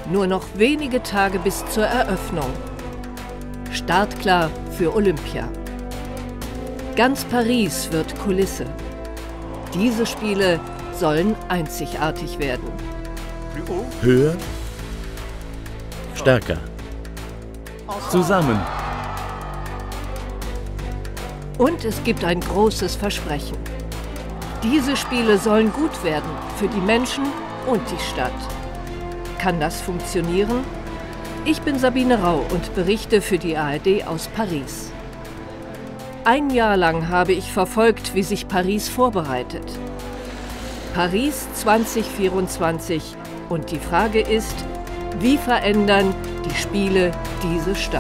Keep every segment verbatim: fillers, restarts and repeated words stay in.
Nur noch wenige Tage bis zur Eröffnung. Startklar für Olympia. Ganz Paris wird Kulisse. Diese Spiele sollen einzigartig werden. Höher, stärker, zusammen. Und es gibt ein großes Versprechen. Diese Spiele sollen gut werden für die Menschen und die Stadt. Kann das funktionieren? Ich bin Sabine Rau und berichte für die A R D aus Paris. Ein Jahr lang habe ich verfolgt, wie sich Paris vorbereitet. Paris zweitausendvierundzwanzig. Und die Frage ist, wie verändern die Spiele diese Stadt?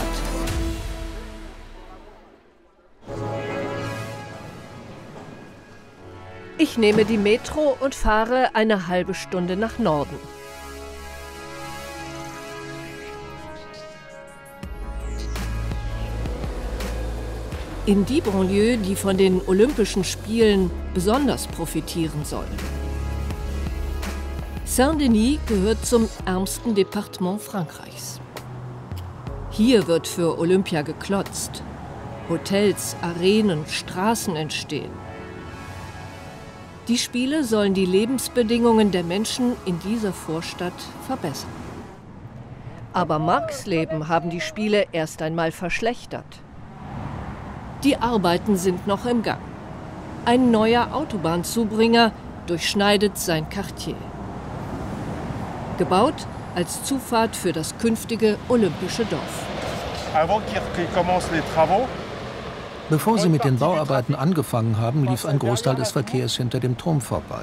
Ich nehme die Metro und fahre eine halbe Stunde nach Norden. In die Banlieue, die von den Olympischen Spielen besonders profitieren soll. Saint-Denis gehört zum ärmsten Departement Frankreichs. Hier wird für Olympia geklotzt. Hotels, Arenen, Straßen entstehen. Die Spiele sollen die Lebensbedingungen der Menschen in dieser Vorstadt verbessern. Aber Marks Leben haben die Spiele erst einmal verschlechtert. Die Arbeiten sind noch im Gang. Ein neuer Autobahnzubringer durchschneidet sein Quartier. Gebaut als Zufahrt für das künftige olympische Dorf. Bevor sie mit den Bauarbeiten angefangen haben, lief ein Großteil des Verkehrs hinter dem Turm vorbei.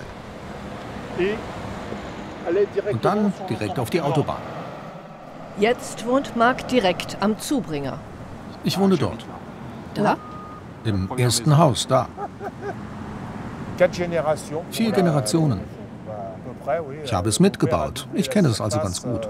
Und dann direkt auf die Autobahn. Jetzt wohnt Marc direkt am Zubringer. Ich wohne dort. Da? Im ersten Haus, da. Vier Generationen. Ich habe es mitgebaut. Ich kenne es also ganz gut.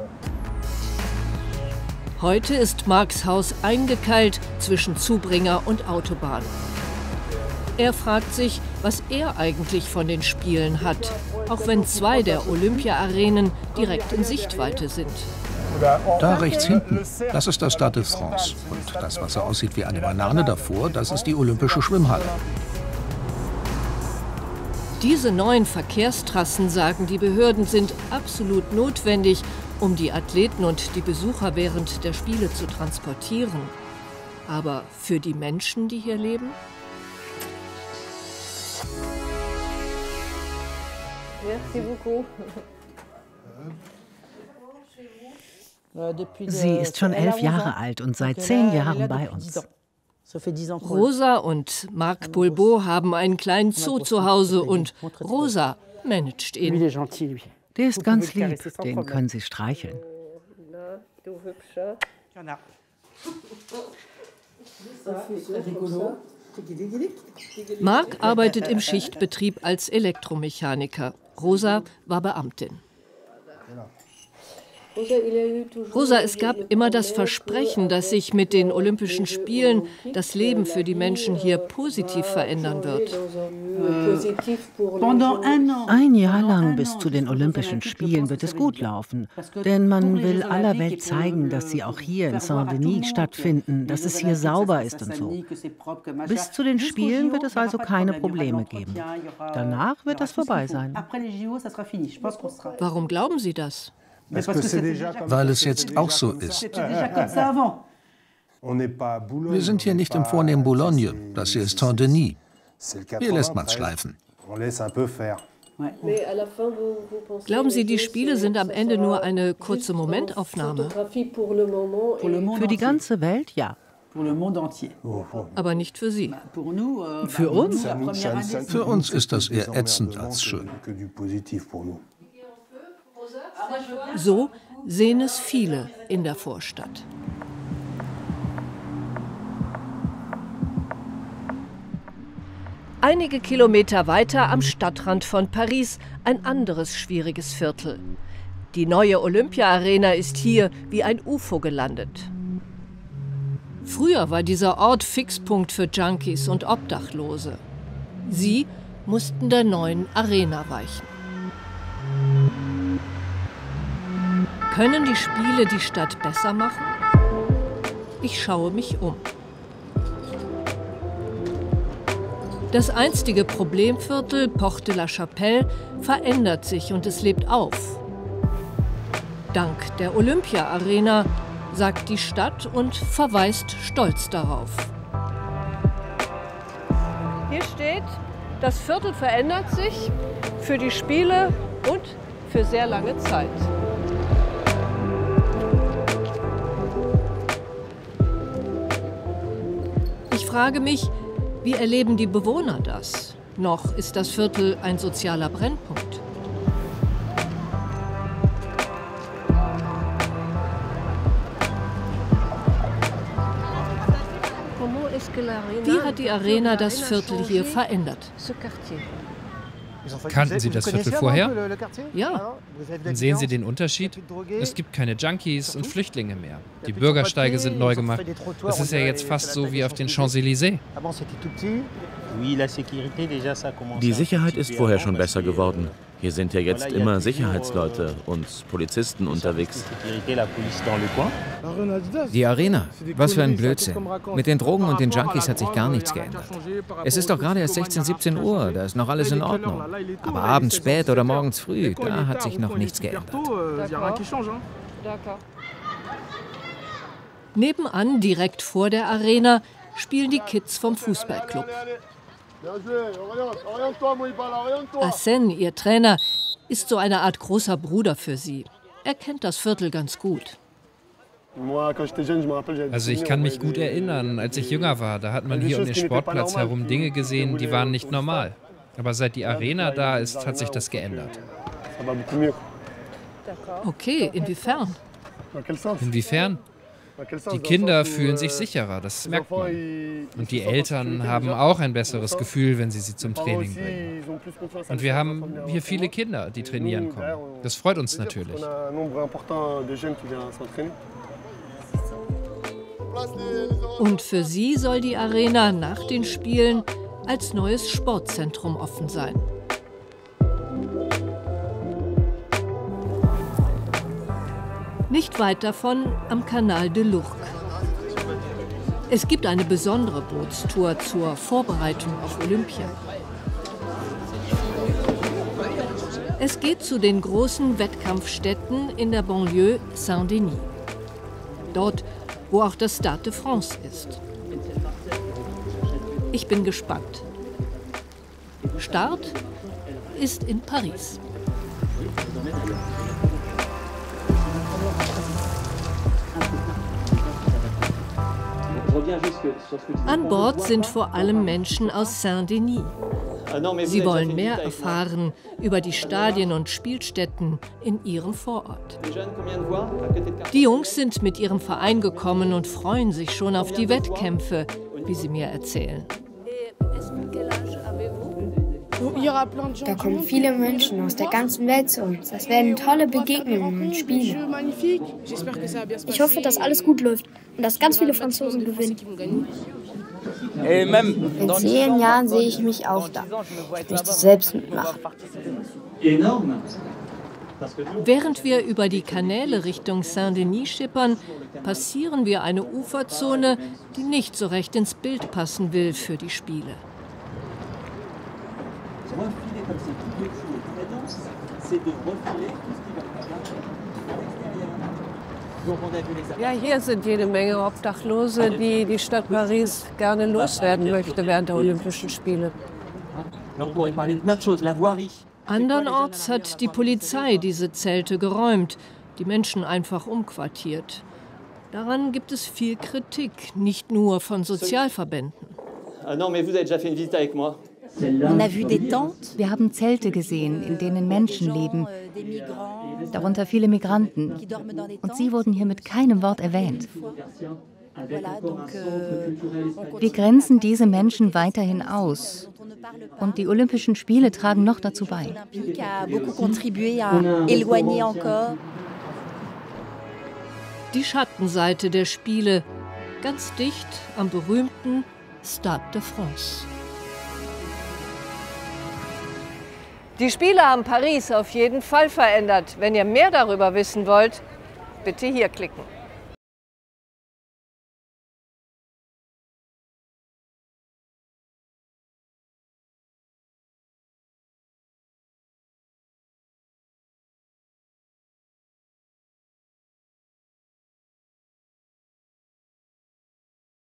Heute ist Marcs Haus eingekeilt zwischen Zubringer und Autobahn. Er fragt sich, was er eigentlich von den Spielen hat, auch wenn zwei der Olympia-Arenen direkt in Sichtweite sind. Da rechts hinten, das ist das Stade de France. Und das, was so aussieht wie eine Banane davor, das ist die Olympische Schwimmhalle. Diese neuen Verkehrstrassen, sagen die Behörden, sind absolut notwendig, um die Athleten und die Besucher während der Spiele zu transportieren. Aber für die Menschen, die hier leben? Merci beaucoup. Sie ist schon elf Jahre alt und seit zehn Jahren bei uns. Rosa und Marc Boulbeau haben einen kleinen Zoo zu Hause und Rosa managt ihn. Der ist ganz lieb, den können Sie streicheln. Marc arbeitet im Schichtbetrieb als Elektromechaniker. Rosa war Beamtin. Rosa, es gab immer das Versprechen, dass sich mit den Olympischen Spielen das Leben für die Menschen hier positiv verändern wird. Ein Jahr lang bis zu den Olympischen Spielen wird es gut laufen. Denn man will aller Welt zeigen, dass sie auch hier in Saint-Denis stattfinden, dass es hier sauber ist und so. Bis zu den Spielen wird es also keine Probleme geben. Danach wird das vorbei sein. Warum glauben Sie das? Weil es jetzt auch so ist. Wir sind hier nicht im vornehmen Boulogne, das hier ist Saint-Denis. Hier lässt man es schleifen. Glauben Sie, die Spiele sind am Ende nur eine kurze Momentaufnahme? Für die ganze Welt, ja. Aber nicht für Sie. Für uns? Für uns ist das eher ätzend als schön. So sehen es viele in der Vorstadt. Einige Kilometer weiter am Stadtrand von Paris ein anderes schwieriges Viertel. Die neue Olympia-Arena ist hier wie ein U F O gelandet. Früher war dieser Ort Fixpunkt für Junkies und Obdachlose. Sie mussten der neuen Arena weichen. Können die Spiele die Stadt besser machen? Ich schaue mich um. Das einstige Problemviertel Porte de la Chapelle verändert sich und es lebt auf. Dank der Olympia-Arena, sagt die Stadt und verweist stolz darauf. Hier steht, das Viertel verändert sich für die Spiele und für sehr lange Zeit. Ich frage mich, wie erleben die Bewohner das? Noch ist das Viertel ein sozialer Brennpunkt. Wie hat die Arena das Viertel hier verändert? Kannten Sie das Viertel vorher? Ja. Und sehen Sie den Unterschied? Es gibt keine Junkies und Flüchtlinge mehr. Die Bürgersteige sind neu gemacht. Es ist ja jetzt fast so wie auf den Champs-Élysées. Die Sicherheit ist vorher schon besser geworden. Hier sind ja jetzt immer Sicherheitsleute und Polizisten unterwegs. Die Arena, was für ein Blödsinn. Mit den Drogen und den Junkies hat sich gar nichts geändert. Es ist doch gerade erst sechzehn, siebzehn Uhr, da ist noch alles in Ordnung. Aber abends spät oder morgens früh, da hat sich noch nichts geändert. Nebenan, direkt vor der Arena, spielen die Kids vom Fußballclub. Arsène, ihr Trainer, ist so eine Art großer Bruder für sie. Er kennt das Viertel ganz gut. Also ich kann mich gut erinnern, als ich jünger war, da hat man hier um den Sportplatz herum Dinge gesehen, die waren nicht normal. Aber seit die Arena da ist, hat sich das geändert. Okay, inwiefern? Inwiefern? Die Kinder fühlen sich sicherer, das merkt man. Und die Eltern haben auch ein besseres Gefühl, wenn sie sie zum Training bringen. Und wir haben hier viele Kinder, die trainieren kommen. Das freut uns natürlich. Und für sie soll die Arena nach den Spielen als neues Sportzentrum offen sein. Nicht weit davon am Canal de l'Ourcq. Es gibt eine besondere Bootstour zur Vorbereitung auf Olympia. Es geht zu den großen Wettkampfstätten in der Banlieue Saint-Denis. Dort, wo auch das Stade de France ist. Ich bin gespannt. Start ist in Paris. An Bord sind vor allem Menschen aus Saint-Denis. Sie wollen mehr erfahren über die Stadien und Spielstätten in ihrem Vorort. Die Jungs sind mit ihrem Verein gekommen und freuen sich schon auf die Wettkämpfe, wie sie mir erzählen. Da kommen viele Menschen aus der ganzen Welt zu uns. Das werden tolle Begegnungen und Spiele. Ich hoffe, dass alles gut läuft und dass ganz viele Franzosen gewinnen. In zehn Jahren sehe ich mich auch da. Ich möchte selbst mitmachen. Während wir über die Kanäle Richtung Saint-Denis schippern, passieren wir eine Uferzone, die nicht so recht ins Bild passen will für die Spiele. Ja, hier sind jede Menge Obdachlose, die die Stadt Paris gerne loswerden möchte während der Olympischen Spiele. Andernorts hat die Polizei diese Zelte geräumt, die Menschen einfach umquartiert. Daran gibt es viel Kritik, nicht nur von Sozialverbänden. Wir haben Zelte gesehen, in denen Menschen leben, darunter viele Migranten. Und sie wurden hier mit keinem Wort erwähnt. Wir grenzen diese Menschen weiterhin aus. Und die Olympischen Spiele tragen noch dazu bei. Die Schattenseite der Spiele, ganz dicht am berühmten Stade de France. Die Spiele haben Paris auf jeden Fall verändert. Wenn ihr mehr darüber wissen wollt, bitte hier klicken.